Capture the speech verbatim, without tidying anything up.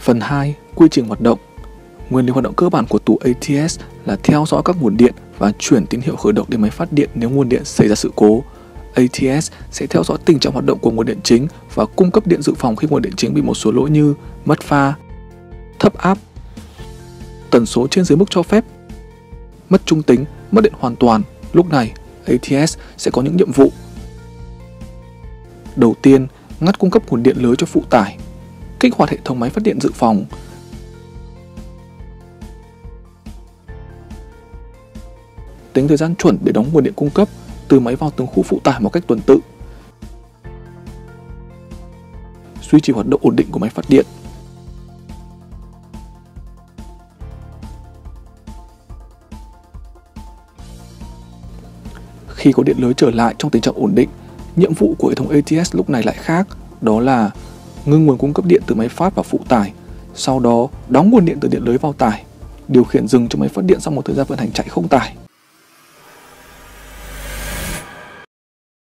Phần hai. Quy trình hoạt động. Nguyên lý hoạt động cơ bản của tủ a tê ét là theo dõi các nguồn điện và chuyển tín hiệu khởi động đến máy phát điện nếu nguồn điện xảy ra sự cố. a tê ét sẽ theo dõi tình trạng hoạt động của nguồn điện chính và cung cấp điện dự phòng khi nguồn điện chính bị một số lỗi như mất pha, thấp áp, tần số trên dưới mức cho phép, mất trung tính, mất điện hoàn toàn. Lúc này, a tê ét sẽ có những nhiệm vụ. Đầu tiên, ngắt cung cấp nguồn điện lưới cho phụ tải, kích hoạt hệ thống máy phát điện dự phòng, tính thời gian chuẩn để đóng nguồn điện cung cấp từ máy vào từng khu phụ tải một cách tuần tự, duy trì hoạt động ổn định của máy phát điện. Khi có điện lưới trở lại trong tình trạng ổn định, nhiệm vụ của hệ thống a tê ét lúc này lại khác, đó là ngưng nguồn cung cấp điện từ máy phát vào phụ tải, sau đó đóng nguồn điện từ điện lưới vào tải, điều khiển dừng cho máy phát điện sau một thời gian vận hành chạy không tải.